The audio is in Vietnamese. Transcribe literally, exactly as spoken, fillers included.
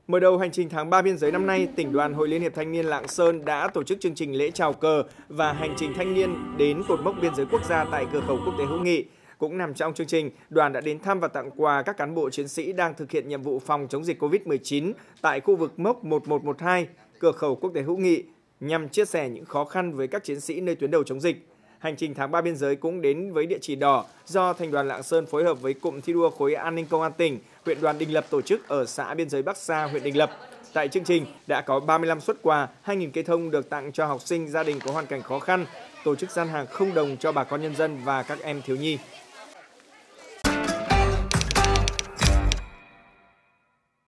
Mở đầu hành trình tháng ba biên giới năm nay, tỉnh đoàn Hội Liên hiệp Thanh niên Lạng Sơn đã tổ chức chương trình lễ chào cờ và hành trình thanh niên đến cột mốc biên giới quốc gia tại cửa khẩu quốc tế Hữu Nghị. Cũng nằm trong chương trình, đoàn đã đến thăm và tặng quà các cán bộ chiến sĩ đang thực hiện nhiệm vụ phòng chống dịch Covid mười chín tại khu vực mốc một một một hai, cửa khẩu quốc tế Hữu Nghị, nhằm chia sẻ những khó khăn với các chiến sĩ nơi tuyến đầu chống dịch. Hành trình tháng ba biên giới cũng đến với địa chỉ đỏ do Thành đoàn Lạng Sơn phối hợp với Cụm thi đua khối an ninh công an tỉnh, huyện đoàn Đình Lập tổ chức ở xã biên giới Bắc Sa, huyện Đình Lập. Tại chương trình đã có ba mươi lăm suất quà, hai nghìn cây thông được tặng cho học sinh gia đình có hoàn cảnh khó khăn, tổ chức gian hàng không đồng cho bà con nhân dân và các em thiếu nhi.